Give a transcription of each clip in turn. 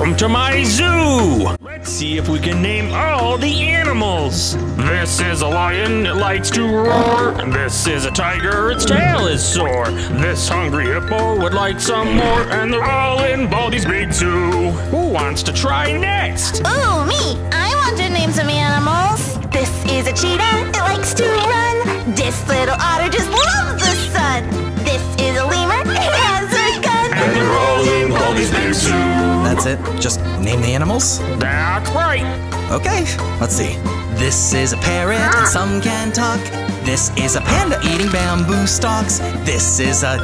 Welcome to my zoo! Let's see if we can name all the animals. This is a lion, it likes to roar. This is a tiger, its tail is sore. This hungry hippo would like some more. And they're all in Baldi's big zoo. Who wants to try next? Ooh, me! I want to name some animals. This is a cheetah, it likes to run. This little otter just loves the sun. This is a lemur, it has a gun. And they're all in Baldi's big zoo. That's it? Just name the animals? That's right. Okay, let's see. This is a parrot and some can talk. This is a panda eating bamboo stalks. This is a...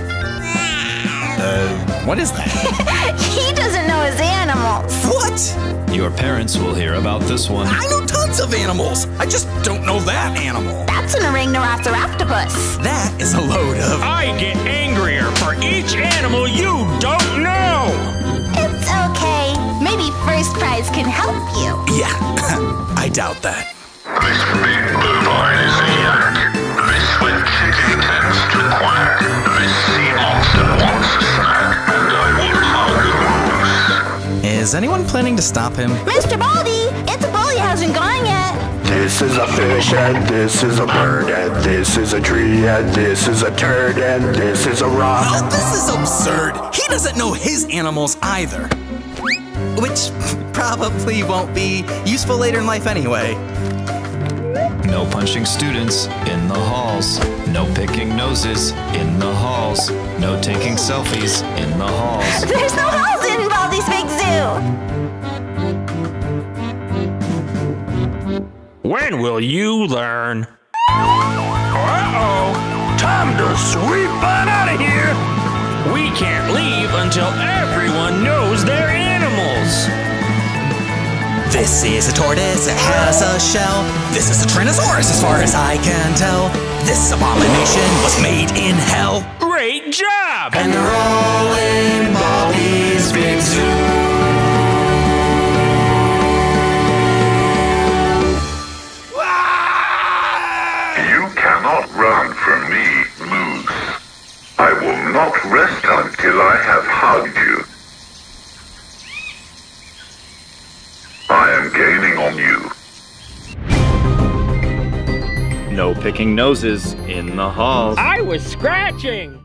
what is that? He doesn't know his animals. What? Your parents will hear about this one. I know tons of animals. I just don't know that animal. That's an Orangnoraptoroctopus. That is a load of... I get angrier for each animal you don't know. It's okay. Maybe first prize can help you. Yeah, I doubt that. This big blue boy is a yak. This wet chicken tends to quack. This sea monster wants a snack, and I will hug a moose. Is anyone planning to stop him? Mr. Baldi, it's a bully hasn't gone yet. This is a fish, and this is a bird, and this is a tree, and this is a turd, and this is a rock. Well, this is absurd. He doesn't know his animals either. Which probably won't be useful later in life anyway. No punching students in the halls. No picking noses in the halls. No taking selfies in the halls. There's no halls in Baldi's big zoo. When will you learn? Uh-oh! Time to sweep on out of here! We can't leave until everyone knows their animals! This is a tortoise, it has a shell. This is a Tyrannosaurus as far as I can tell. This abomination was made in hell. Great job! And they're all in Baldi's big zoo. You cannot run from me, Moose. I will not rest until I have hugged you. I am gaining on you. No picking noses in the halls. I was scratching!